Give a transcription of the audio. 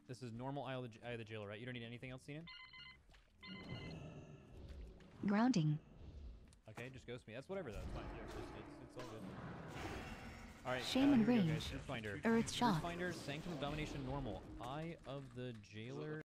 This is normal eye of the jailer, right? You don't need anything else, Sinan? Grounding. Okay, just ghost me. That's whatever, though. It's fine. Yeah, it's all good. Alright, Shaman here we go, range. guys. Truth Finder. Earth shock. Truth Finder, Sanctum of Domination, normal. Eye of the Jailer.